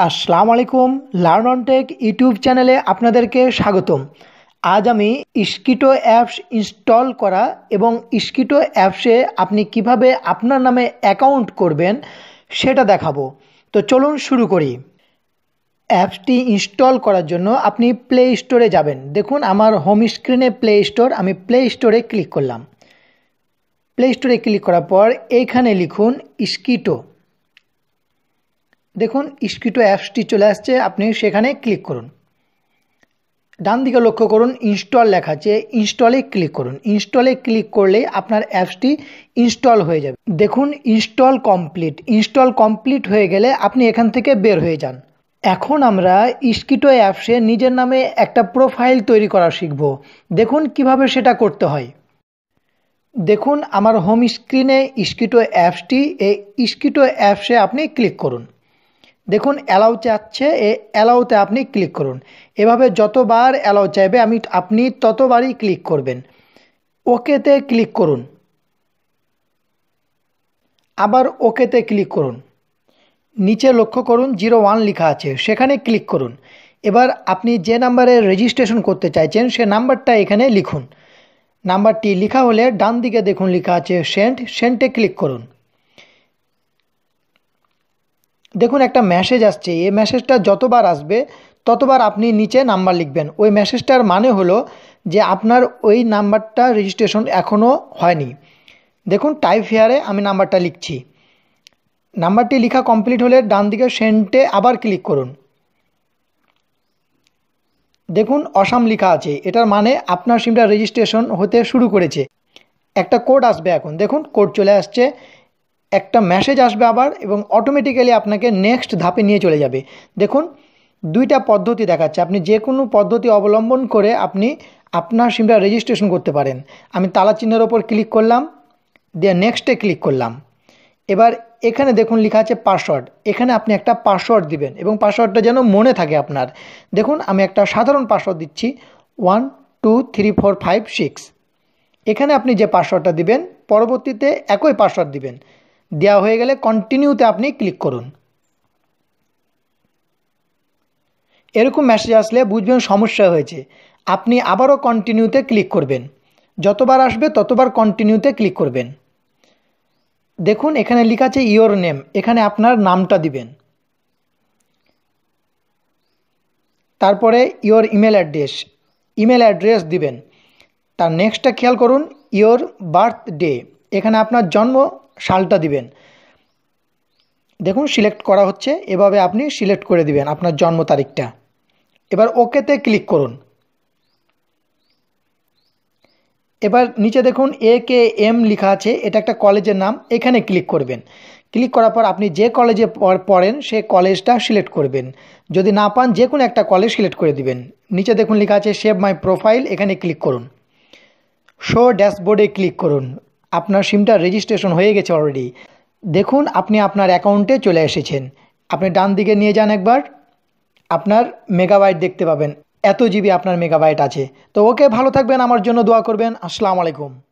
আসসালামু আলাইকুম learn take YouTube চ্যানেলে আপনাদেরকে স্বাগতম। আজ আমি স্কিটো অ্যাপস ইনস্টল করা এবং স্কিটো অ্যাপসে আপনি কিভাবে আপনার নামে অ্যাকাউন্ট করবেন সেটা দেখাবো। তো চলুন শুরু করি। অ্যাপসটি ইনস্টল করার জন্য আপনি প্লে স্টোরে যাবেন। দেখুন আমার হোম স্ক্রিনে প্লে স্টোর, আমি প্লে স্টোরে ক্লিক করলাম। প্লে স্টোরে ক্লিক করার পর এইখানে লিখুন স্কিটো। দেখুন স্কিটো অ্যাপসটি চলে আসছে, আপনি সেখানে ক্লিক করুন। ডান দিকে লক্ষ্য করুন ইনস্টল লেখা আছে, ইনস্টলে ক্লিক করুন। ইনস্টলে ক্লিক করলে আপনার অ্যাপসটি ইনস্টল হয়ে যাবে। দেখুন ইনস্টল কমপ্লিট হয়ে গেলে আপনি এখান থেকে বের হয়ে যান। এখন আমরা স্কিটো অ্যাপসে নিজের নামে একটা প্রোফাইল তৈরি করা শিখব। দেখুন কিভাবে সেটা করতে হয়। দেখুন আমার হোম স্ক্রিনে স্কিটো অ্যাপসটি, এই স্কিটো অ্যাপসে আপনি ক্লিক করুন। দেখুন অ্যালাউ চাচ্ছে, অ্যালাউতে আপনি ক্লিক করুন। এভাবে যতবার অ্যালাউ চাইবে আপনি ততবারই ক্লিক করবেন। ওকেতে ক্লিক করুন, আবার ওকেতে ক্লিক করুন। নিচে লক্ষ্য করুন 01 লেখা আছে, সেখানে ক্লিক করুন। এবার আপনি যে নাম্বারে রেজিস্ট্রেশন করতে চাইছেন সে নাম্বারটা এখানে লিখুন। নাম্বারটি লেখা হলে ডান দিকে দেখুন লেখা আছে সেন্টে ক্লিক করুন। দেখুন একটা মেসেজ আসছে, এই মেসেজটা যতবার আসবে ততবার আপনি নিচে নাম্বার লিখবেন। ওই মেসেজটার মানে হলো যে আপনার ওই নাম্বারটা রেজিস্ট্রেশন এখনও হয়নি। দেখুন টাইপ হিয়ারে আমি নাম্বারটা লিখছি। নাম্বারটি লেখা কমপ্লিট হলে ডান দিকে সেন্টে আবার ক্লিক করুন। দেখুন অসাম লেখা আছে, এটার মানে আপনার সিমটা রেজিস্ট্রেশন হতে শুরু করেছে। একটা কোড আসবে, এখন দেখুন কোড চলে আসছে, একটা মেসেজ আসবে আবার, এবং অটোমেটিক্যালি আপনাকে নেক্সট ধাপে নিয়ে চলে যাবে। দেখুন দুইটা পদ্ধতি দেখাচ্ছে, আপনি যে কোনো পদ্ধতি অবলম্বন করে আপনি আপনার সিমটা রেজিস্ট্রেশন করতে পারেন। আমি তালা চিহ্নের ওপর ক্লিক করলাম, দিয়ে নেক্সটে ক্লিক করলাম। এবার এখানে দেখুন লেখা আছে পাসওয়ার্ড, এখানে আপনি একটা পাসওয়ার্ড দিবেন এবং পাসওয়ার্ডটা যেন মনে থাকে আপনার। দেখুন আমি একটা সাধারণ পাসওয়ার্ড দিচ্ছি 123456। এখানে আপনি যে পাসওয়ার্ডটা দিবেন পরবর্তীতে একই পাসওয়ার্ড দিবেন। দেওয়া হয়ে গেলে কন্টিনিউতে আপনি ক্লিক করুন। এরকম মেসেজ আসলে বুঝবেন সমস্যা হয়েছে, আপনি আবারও কন্টিনিউতে ক্লিক করবেন। যতবার আসবে ততবার কন্টিনিউতে ক্লিক করবেন। দেখুন এখানে লেখা আছে ইওর নেম, এখানে আপনার নামটা দিবেন। তারপরে ইওর ইমেল অ্যাড্রেস দিবেন। তার নেক্সটটা খেয়াল করুন ইওর বার্থডে, এখানে আপনার জন্ম সালটা দিবেন। দেখুন সিলেক্ট করা হচ্ছে, এভাবে আপনি সিলেক্ট করে দিবেন আপনার জন্ম তারিখটা। এবার ওকেতে ক্লিক করুন। এবার নিচে দেখুন AKM লেখা আছে, এটা একটা কলেজের নাম, এখানে ক্লিক করবেন। ক্লিক করার পর আপনি যে কলেজে পড়েন সে কলেজটা সিলেক্ট করবেন। যদি না পান যে কোনো একটা কলেজ সিলেক্ট করে দিবেন। নিচে দেখুন লেখা আছে সেভ মাই প্রোফাইল, এখানে ক্লিক করুন। শো ড্যাশবোর্ডে ক্লিক করুন। আপনার সিমটা রেজিস্ট্রেশন হয়ে গেছে অলরেডি। দেখুন আপনি আপনার অ্যাকাউন্টে চলে এসেছেন। আপনি ডান দিকে নিয়ে যান একবার, আপনার মেগাবাইট দেখতে পাবেন, এত জিবি আপনার মেগাবাইট আছে। তো ওকে, ভালো থাকবেন, আমার জন্য দোয়া করবেন। আসসালামু আলাইকুম।